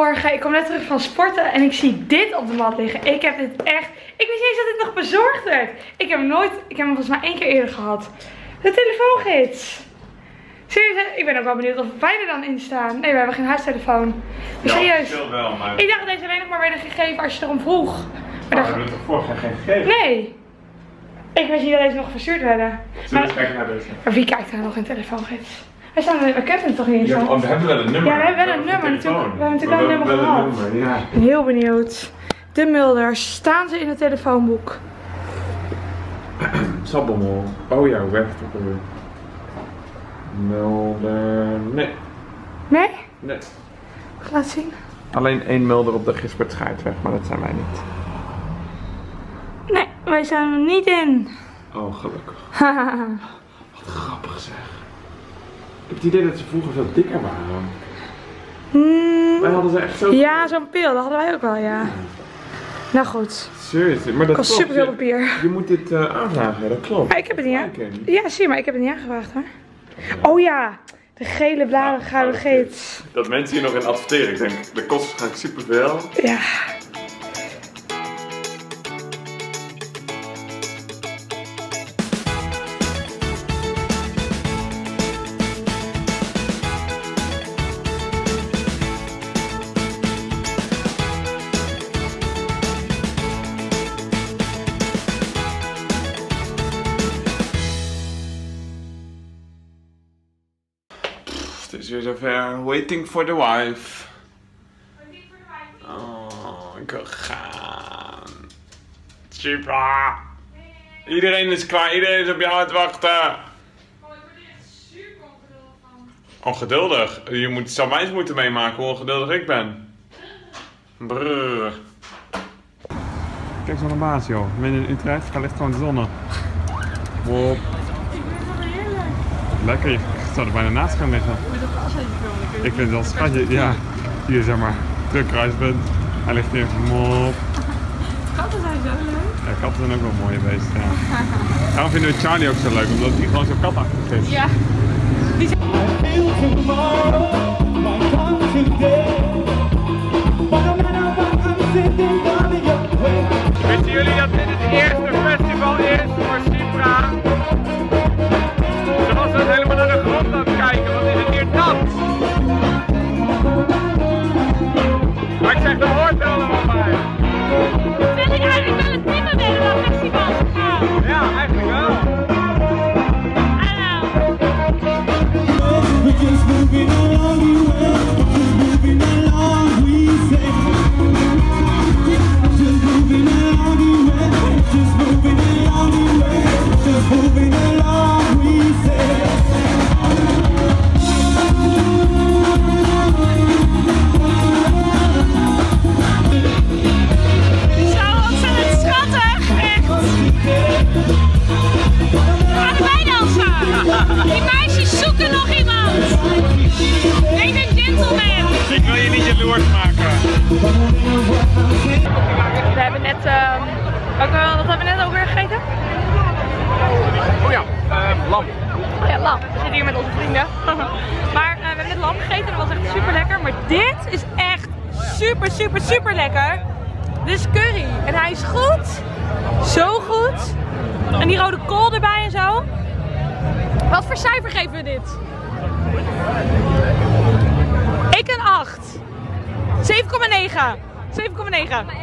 Goedemorgen, ik kom net terug van sporten en ik zie dit op de mat liggen. Ik heb dit echt... Ik wist niet eens dat dit nog bezorgd werd. Ik heb hem volgens mij 1 keer eerder gehad. De telefoongids. Serieus, ik ben ook wel benieuwd of wij er dan in staan. Nee, we hebben geen huistelefoon. Maar serieus. Wel, maar... Ik dacht dat deze alleen nog maar werden gegeven als je erom vroeg. Maar we hebben het toch vorig jaar geen gegeven? Nee. Ik wist niet dat deze nog verstuurd werden. Zullen we kijken naar deze? Maar wie kijkt er nou nog in telefoongids? We kennen het toch niet eens. Ja, we hebben wel een nummer. Ja, we hebben wel een nummer natuurlijk. We hebben natuurlijk wel een nummer gehad. Ja. Ik ben heel benieuwd. De Mulders, staan ze in het telefoonboek? Sabbelmol. Oh ja, hoe werkt het ook alweer? Mulder. Nee. Nee? Nee. Laat zien. Alleen 1 Mulder op de Gisbert Schaartweg, maar dat zijn wij niet. Nee, wij zijn er niet in. Oh, gelukkig. Wat grappig zeg. Ik heb het idee dat ze vroeger veel dikker waren. Wij hadden ze echt zo... Ja, zo'n pil, dat hadden wij ook wel, ja. Nou goed. Serieus, maar dat kost super veel papier. Je moet dit aanvragen, dat klopt. Maar ik heb het niet aan. Ja, zie maar, ik heb het niet aangevraagd hoor. Oh ja, de gele blauwe gouden gids. Dat mensen hier nog in adverteren, ik denk, dat kost waarschijnlijk superveel. Ja. Het is weer zover. Waiting for the wife. Oh, ik wil gaan. Super. Iedereen is klaar. Iedereen is op jou aan het wachten. Oh, ik word er echt super ongeduldig van. Ongeduldig? Je zou mij eens moeten meemaken hoe ongeduldig ik ben. Brrr. Kijk eens naar de baas joh. Midden in Utrecht, daar ligt gewoon de zon. Wop. Ik vind het wel heerlijk. Lekker, je zou er bijna naast gaan liggen. Ik vind het wel schatje, ja. Hier zeg maar, de kruispunt. Hij ligt hier, mop. Katten zijn zo leuk. Ja, katten zijn ook wel mooie beesten, ja. Daarom vinden we Charlie ook zo leuk, omdat hij gewoon zo katachtig is. Ja. Die zijn... Wisten jullie dat dit het eerste festival is voor Cypra? Ze was dus helemaal naar de grond aan het kijken, wat is het hier nat? Maar ik zeg, dat hoort er allemaal bij. Vind ik eigenlijk wel het prima bij dat festival gegaan. Ja, eigenlijk wel. Hallo. Die meisjes zoeken nog iemand. Neem een gentleman. Ik wil je niet jaloers maken. We hebben net, wat hebben we net ook weer gegeten? Oh ja, lam. Oh ja, lam. We zitten hier met onze vrienden. Maar we hebben net lam gegeten en dat was echt super lekker. Maar dit is echt super lekker. Dit is curry. En hij is goed. Zo goed. En die rode kool erbij en zo. Wat voor cijfer geven we dit? Ik een 8. 7,9. 7,9.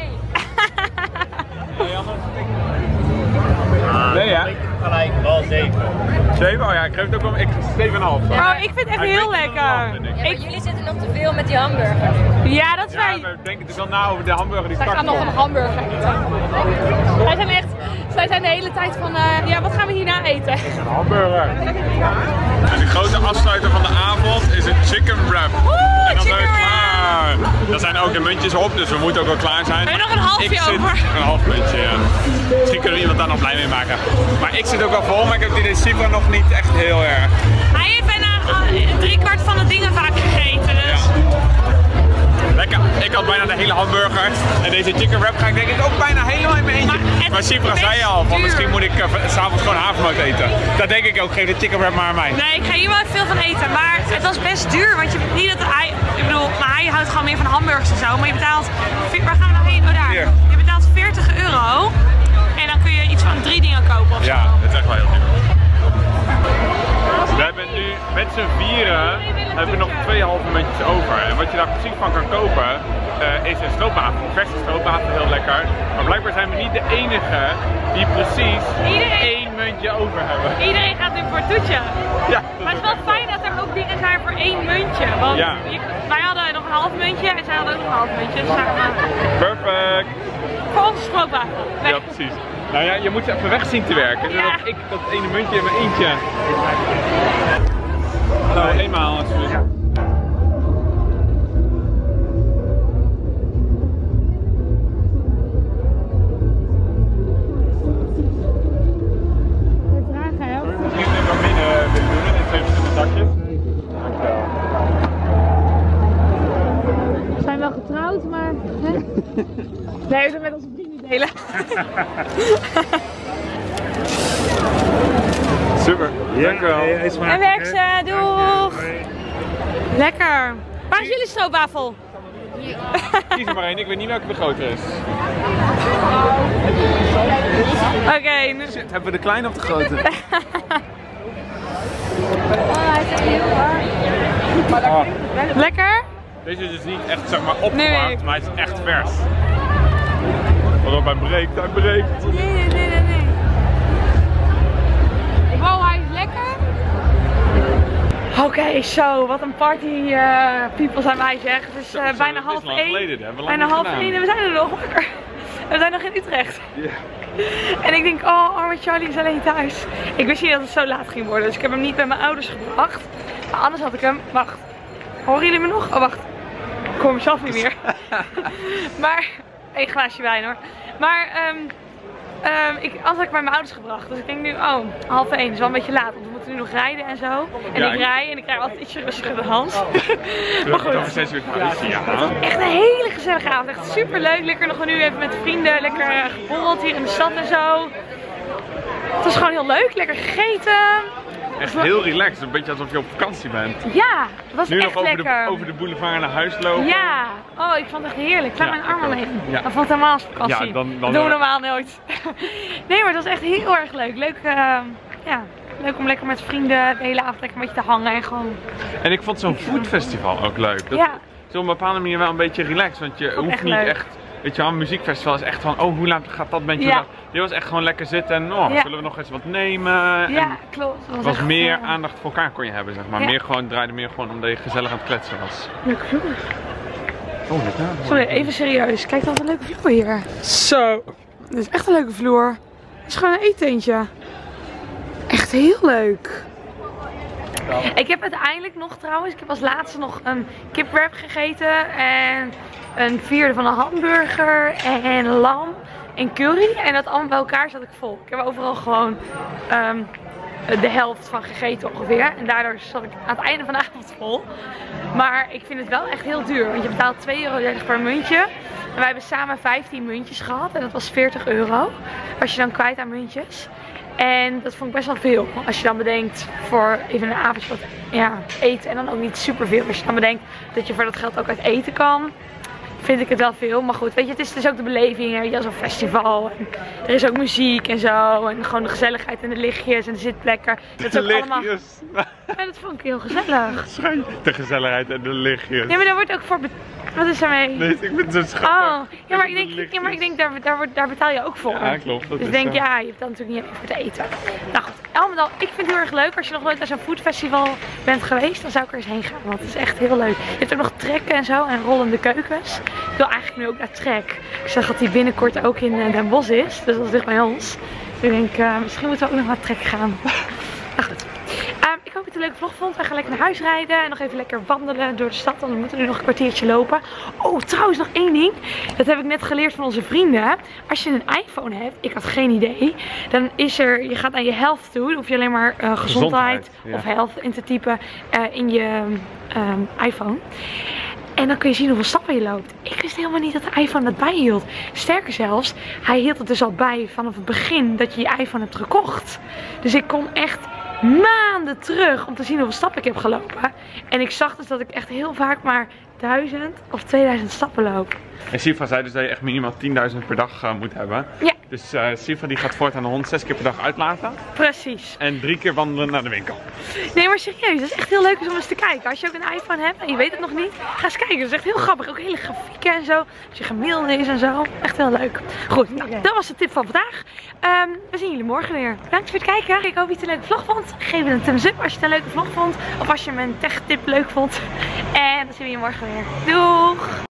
Nee ja? Gelijk wel 7. 7? Oh ja, ik geef het ook wel. Ik 7,5. Oh, ik vind het echt heel lekker. Ja, maar jullie zitten nog te veel met die hamburger. Ja, dat is Ja, wij. we denken te veel na over de hamburger die Wij straks gaan nog een hamburger eten. Zij zijn de hele tijd van, ja, wat gaan we hierna eten? Een hamburger. En de grote afsluiter van de avond is een chicken wrap. En dan zijn we klaar. Daar zijn ook de muntjes op, dus we moeten ook wel klaar zijn. We hebben nog een halfje over. Een half muntje, ja. Misschien kunnen we iemand daar nog blij mee maken. Maar ik zit ook wel vol, maar ik heb die Cypra nog niet echt heel erg. Hij heeft bijna 3/4 van de dingen vaak gegeten, dus... Ja. Lekker. Ik had bijna de hele hamburger. En deze chicken wrap ga ik denk ik ook bijna helemaal in mijn eentje. Maar Sifra zei al, van misschien moet ik s'avonds gewoon havermout eten. Dat denk ik ook, geef de chicken wrap maar aan mij. Nee, ik ga hier wel veel van eten, maar het was best duur. Want je niet dat hij, ik bedoel, maar hij houdt gewoon meer van hamburgers en zo. Maar je betaalt, waar gaan we nou heen? Oh daar. Hier. Je betaalt €40. En dan kun je iets van 3 dingen kopen of zo. Ja, dat is echt wel heel duur. We hebben nu met z'n vieren hebben we nog 2,5 muntjes over. En wat je daar precies van kan kopen is een stroopwafel. Een verse stroopwafel, heel lekker. Maar blijkbaar zijn we niet de enige die precies 1 muntje over hebben. Iedereen gaat nu voor het toetje. Ja, Maar het is wel fijn dat er ook dingen zijn voor 1 muntje. Want Ja. wij hadden nog een half muntje en zij hadden ook nog een half muntje. Dus perfect. voor onze stroopwafel. Nee. Ja, precies. Nou ja, je moet ze even weg zien te werken. Ja. Zodat ik dat ene muntje in mijn eentje. Hallo, eenmaal alsjeblieft. Ja. Wat binnen willen doen in 2 verschillende zakjes. Dankjewel. We zijn wel getrouwd, maar... Nee, we zijn met onze vrienden delen. Super, dankjewel. En werkse, doeg! Lekker! Waar is jullie stroopwafel? Kies er maar één, ik weet niet welke de grotere is. Oké, nu... Hebben we de kleine of de grote? Oh. Lekker? Deze is dus niet echt zeg maar opgemaakt, Nee. maar hij is echt vers. Wat op hij breekt, hij breekt. Nee. Wow, hij is lekker. Oké, zo, wat een party people zijn wij zeg. Het is bijna half 1. Bijna half 1 en we zijn er nog wakker. We zijn nog in Utrecht. Ja. En ik denk, oh, arme Charlie is alleen thuis. Ik wist niet dat het zo laat ging worden, dus ik heb hem niet bij mijn ouders gebracht. Maar anders had ik hem, wacht. Horen jullie me nog? Oh, wacht. Ik hoor mezelf niet meer. Maar, 1 glaasje wijn hoor. Maar, anders had ik bij mijn ouders gebracht. Dus ik denk nu, oh, half 1, is wel een beetje laat. Want we moeten nu nog rijden en zo. En Ja, ik rij en ik krijg altijd ietsje rustiger de hand. Maar goed. Over 6 uur politie, ja. Echt een hele gezellige avond. Echt super leuk. Lekker nog nu even met vrienden. Lekker geborreld hier in de stad en zo. Het was gewoon heel leuk. Lekker gegeten. Echt heel relaxed, een beetje alsof je op vakantie bent. Ja, het was Nu echt nog lekker. over de boulevard naar huis lopen. Ja, oh ik vond het echt heerlijk. Klaar Ja, mijn arm ik ook. alleen. Ja. Dat vond ik helemaal als vakantie. Ja, dan dat doen we normaal nooit. Nee, maar het was echt heel erg leuk. Leuk, ja, leuk om lekker met vrienden de hele avond lekker een beetje te hangen en gewoon... En ik vond zo'n foodfestival ook leuk. Dat Ja. is op een bepaalde manier wel een beetje relaxed, want je hoeft echt niet leuk. echt... Weet je wel, een muziekfestival is echt van, oh hoe laat gaat dat bandje? Ja. Dit was echt gewoon lekker zitten en oh, Ja. zullen we nog eens wat nemen? Ja, En klopt. het was echt, meer aandacht voor elkaar kon je hebben, zeg maar. Ja. Het draaide meer gewoon omdat je gezellig aan het kletsen was. Leuke vloer. Oh, lekker. Sorry, even serieus. Kijk dan wat een leuke vloer hier. Zo. Dit is echt een leuke vloer. Het is gewoon een eetentje. Echt heel leuk. Ik heb uiteindelijk nog trouwens, ik heb als laatste nog een kipwrap gegeten en een vierde van een hamburger en lam en curry. En dat allemaal bij elkaar zat ik vol. Ik heb overal gewoon de helft van gegeten ongeveer. En daardoor zat ik aan het einde van de avond vol. Maar ik vind het wel echt heel duur, want je betaalt €2,30 per muntje. En wij hebben samen 15 muntjes gehad en dat was €40. Was je dan kwijt aan muntjes. En dat vond ik best wel veel. Als je dan bedenkt voor even een avondje wat eten en dan ook niet super veel. Als je dan bedenkt dat je voor dat geld ook uit eten kan, vind ik het wel veel. Maar goed, weet je, het is dus ook de beleving. Weet je, zo'n festival. En er is ook muziek en zo. En gewoon de gezelligheid en de lichtjes en de zitplekken. Dat is ook allemaal... Ja, dat vond ik heel gezellig. De gezelligheid en de lichtjes. Ja, maar daar wordt ook voor Wat is er mee? Nee, ik vind het zo schattig. Oh, ja, maar ik denk daar betaal je ook voor. Ja, klopt. Dat dus is denk, zo. ja, je hebt dan natuurlijk niet alleen voor te eten. Nou goed, al met al, ik vind het heel erg leuk. Als je nog nooit naar zo'n foodfestival bent geweest, dan zou ik er eens heen gaan. Want het is echt heel leuk. Je hebt ook nog trekken en zo en rollende keukens. Ik wil eigenlijk nu ook naar Trek. Ik zag dat die binnenkort ook in Den Bosch is. Dus dat is dicht bij ons. Dus ik denk, misschien moeten we ook nog naar Trek gaan. Nou goed. Ik hoop dat je het een leuke vlog vond. Wij gaan lekker naar huis rijden en nog even lekker wandelen door de stad. Want we moeten nu nog een kwartiertje lopen. Oh, trouwens nog één ding. Dat heb ik net geleerd van onze vrienden. Als je een iPhone hebt, ik had geen idee. Dan is er, je gaat naar je health toe. Dan hoef je alleen maar gezondheid ja. of health in te typen in je iPhone. En dan kun je zien hoeveel stappen je loopt. Ik wist helemaal niet dat de iPhone dat bijhield. Sterker zelfs, hij hield het dus al bij vanaf het begin dat je je iPhone hebt gekocht. Dus ik kon echt maanden terug om te zien hoeveel stappen ik heb gelopen. En ik zag dus dat ik echt heel vaak maar 1000 of 2000 stappen loop. En Siva zei dus dat je echt minimaal 10.000 per dag moet hebben. Ja. Dus Siva die gaat voortaan de hond 6 keer per dag uitlaten. Precies. En 3 keer wandelen naar de winkel. Nee, maar serieus, dat is echt heel leuk om eens te kijken. Als je ook een iPhone hebt en je weet het nog niet, ga eens kijken. Dat is echt heel grappig. Ook hele grafieken en zo. Als je gemiddeld is en zo. Echt heel leuk. Goed, nou, dat was de tip van vandaag. We zien jullie morgen weer. Bedankt voor het kijken. Ik hoop dat je het een leuke vlog vond. Geef het een thumbs up als je het een leuke vlog vond. Of als je mijn tech tip leuk vond. En dan zien we je morgen weer. Doeg!